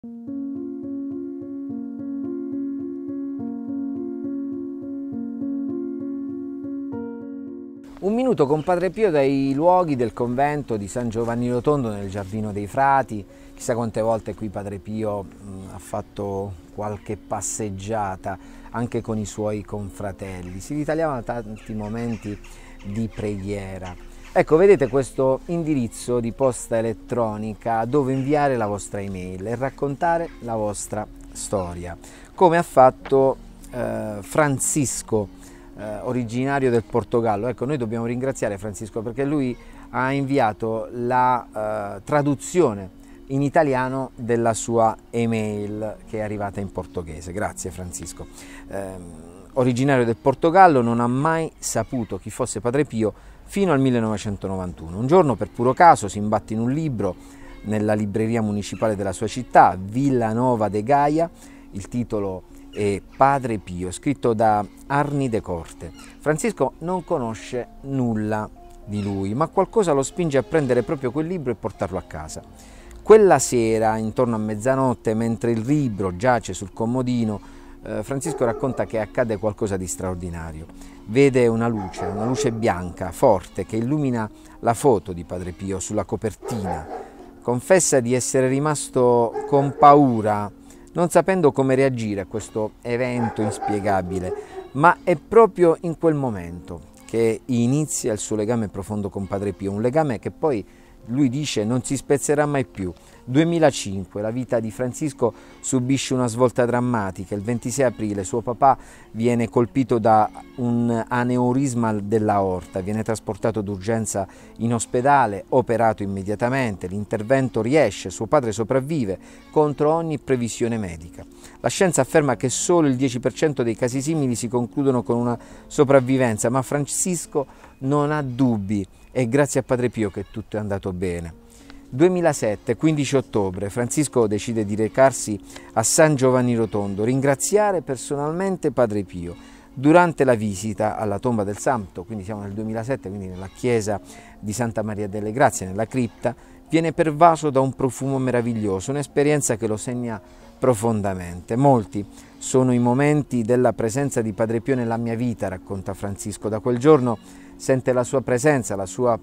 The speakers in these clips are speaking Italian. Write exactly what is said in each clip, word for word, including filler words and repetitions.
Un minuto con Padre Pio dai luoghi del convento di San Giovanni Rotondo nel Giardino dei Frati. Chissà quante volte qui Padre Pio mh, ha fatto qualche passeggiata anche con i suoi confratelli. Si ritagliavano tanti momenti di preghiera. Ecco, vedete questo indirizzo di posta elettronica dove inviare la vostra email e raccontare la vostra storia, come ha fatto eh, Francisco, Eh, originario del Portogallo. Ecco, noi dobbiamo ringraziare Francisco perché lui ha inviato la eh, traduzione in italiano della sua email che è arrivata in portoghese. Grazie Francisco. Eh, originario del Portogallo, non ha mai saputo chi fosse Padre Pio fino al millenovecentonovantuno. Un giorno, per puro caso, si imbatte in un libro nella libreria municipale della sua città, Villa Nova de Gaia. Il titolo e Padre Pio, scritto da Arni de Corte. Francisco non conosce nulla di lui, ma qualcosa lo spinge a prendere proprio quel libro e portarlo a casa. Quella sera, intorno a mezzanotte, mentre il libro giace sul comodino, eh, Francisco racconta che accade qualcosa di straordinario. Vede una luce, una luce bianca, forte, che illumina la foto di Padre Pio sulla copertina. Confessa di essere rimasto con paura, non sapendo come reagire a questo evento inspiegabile, ma è proprio in quel momento che inizia il suo legame profondo con Padre Pio, un legame che poi lui dice non si spezzerà mai più. duemilacinque, la vita di Francisco subisce una svolta drammatica. Il ventisei aprile suo papà viene colpito da un aneurisma dell'aorta, viene trasportato d'urgenza in ospedale, operato immediatamente, l'intervento riesce, suo padre sopravvive contro ogni previsione medica. La scienza afferma che solo il dieci per cento dei casi simili si concludono con una sopravvivenza, ma Francisco non ha dubbi, è grazie a Padre Pio che tutto è andato bene. duemilasette, quindici ottobre, Francisco decide di recarsi a San Giovanni Rotondo, ringraziare personalmente Padre Pio. Durante la visita alla tomba del santo, quindi siamo nel duemilasette, quindi nella chiesa di Santa Maria delle Grazie, nella cripta, viene pervaso da un profumo meraviglioso, un'esperienza che lo segna profondamente. Molti sono i momenti della presenza di Padre Pio nella mia vita, racconta Francisco. Da quel giorno sente la sua presenza, la sua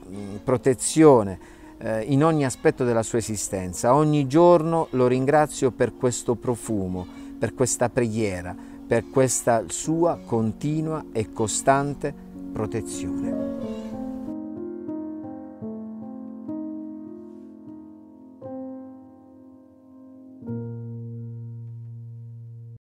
protezione eh, in ogni aspetto della sua esistenza. Ogni giorno lo ringrazio per questo profumo, per questa preghiera, per questa sua continua e costante protezione.